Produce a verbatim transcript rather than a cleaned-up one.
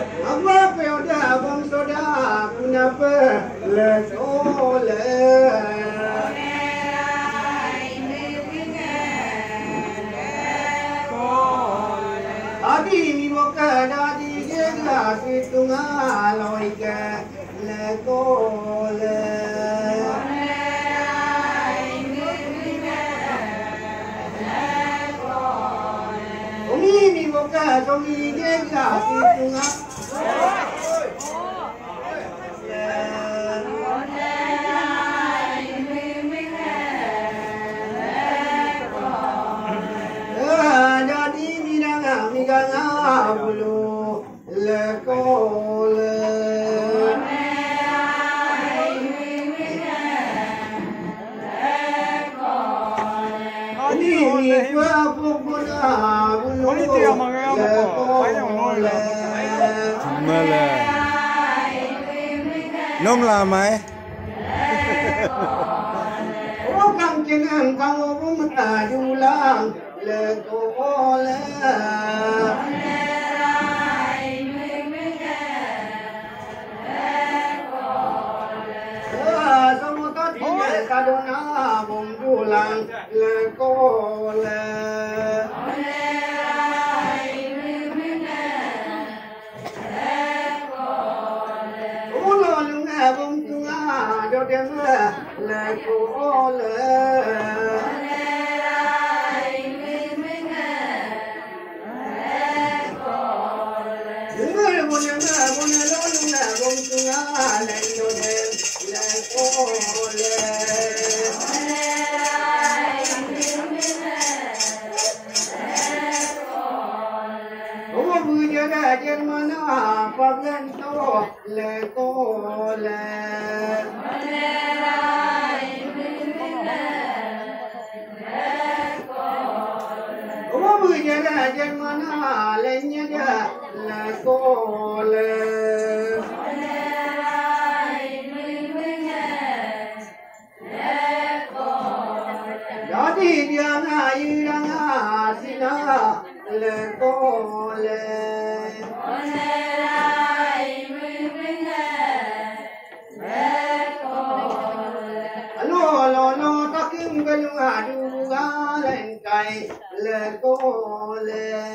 Apa pioda bang soda kenapa lekole? Adi mi boka dadi jega situnga loike lekole. Mi boka somi jega situnga. Jadi minanga miganga bulu lekole. Ini gua pokoknya bulu lekole. Malah. Nom lah mai. Orang jangan kalau rumah julang lekole. Semua tadi kadona bom julang lekole. Bom tunga do dem lekole. Dengar bunyinya bunyi lolongnya bom tunga do dem lekole. Oh bunyinya Jermana pagen to lekole. Oh bunyinya Jermana lainnya dia lekole. Jadi dia ngayang asina lekole. Belum ada galen kai lekole.